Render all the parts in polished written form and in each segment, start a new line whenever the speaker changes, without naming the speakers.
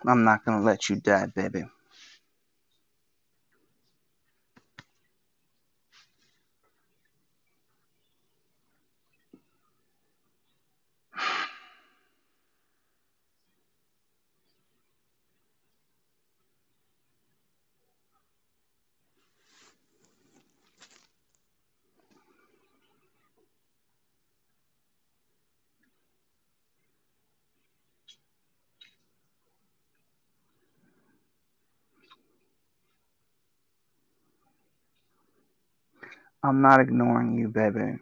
I'm not gonna let you die, baby. I'm not ignoring you, baby.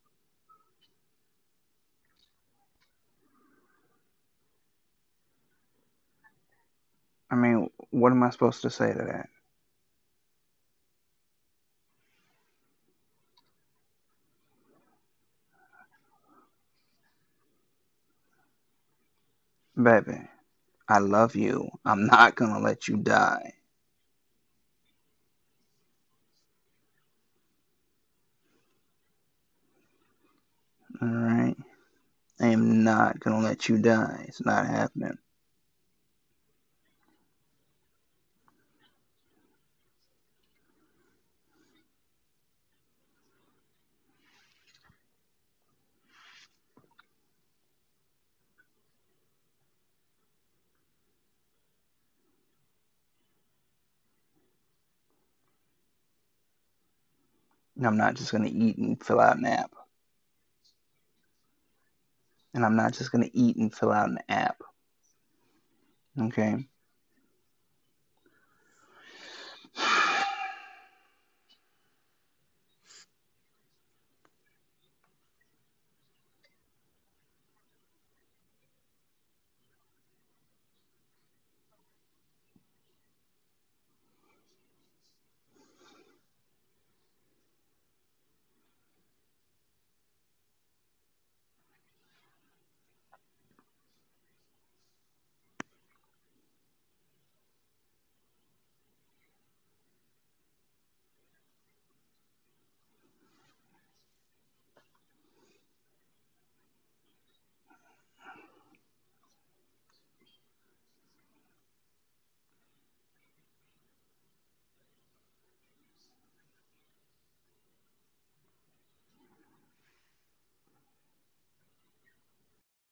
I mean, what am I supposed to say to that? Baby, I love you. I'm not gonna let you die. Alright? I am not gonna let you die. It's not happening. I'm not just gonna eat and fill out an app. And I'm not just gonna eat and fill out an app. Okay?